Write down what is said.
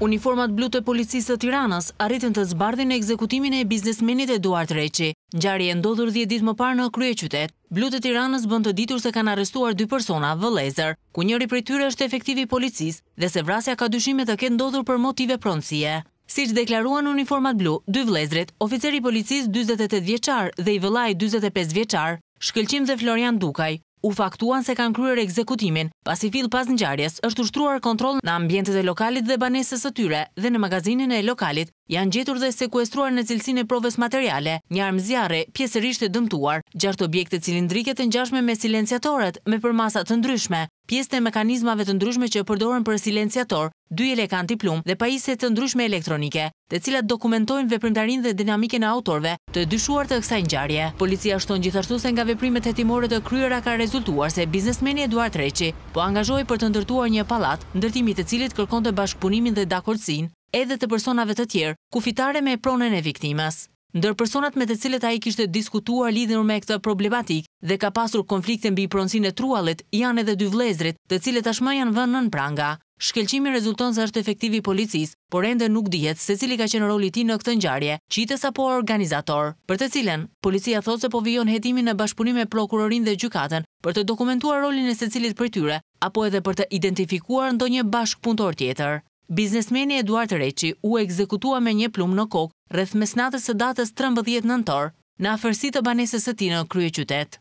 Uniformat blu të policisë të Tiranës arritën të zbardhin në ekzekutimin e biznesmenit Eduard Reçi. Ngjarja e ndodhur 10 ditë më parë në kryeqytet. Blu të Tiranës bën të ditur se kanë arrestuar 2 persona vëllezër, ku njëri prej tyre është efektiv i policisë dhe se vrasja ka dyshime të ketë ndodhur për motive pronësie. Siç deklaruan uniformat blu, 2 vëllezërit, oficeri i policisë 48 vjeçar dhe i vëllai 45 vjeçar, Shkëlqim dhe Florian Dukaj, u faktuan se kanë kryer ekzekutimin, pasi fill pas ngjarjes është ushtruar kontroll në ambientet e lokalit dhe banesës së tyre dhe në magazinin e lokalit. Janë gjetur dhe sekuestruar në cilësinë e provës materiale, një armë zjarre pjesërisht e dëmtuar, 6 objekte cilindrike të ngjashme me silenciatorët me përmasa të ndryshme, pjesë të mekanizmave të ndryshme që përdoren për silenciator, 2 jelek antiplum dhe pajisje të ndryshme elektronike, të cilat dokumentojnë veprimtarinë dhe dinamikën e autorëve të dyshuar të kësaj ngjarje. Policia shton gjithashtu se nga veprimet hetimore të kryera ka rezultuar se biznesmeni Eduard Reçi po angazhohej për të ndërtuar një pallat, ndërtimi i të cilit kërkonte bashkëpunimin dhe dakordsinë edhe të personave të tjerë, kufitare me pronën e viktimës. Ndër personat me të cilët ai kishte diskutuar lidhur me këtë problematik dhe ka pasur konflikte mbi pronësinë e truallit janë edhe 2 vëllezërit, të cilët tashmë janë vënë nën pranga. Shkelqimi rezulton se është efektiv i policisë, por ende nuk dihet se cili ka qenë roli i tij në këtë ngjarje, qytetës apo organizator, për të cilën policia thotë se po vijon hetimin në bashkëpunim me prokurorinë dhe gjykatën për të dokumentuar rolin e secilit prej tyre, apo edhe për të identifikuar ndonjë bashkëpunëtor tjetër. Biznesmeni Eduard Reçi u ekzekutua me një plumb në kokë rreth mesnatës së datës 13 nëntor në afërsi të banesës së tij në kryeqytet.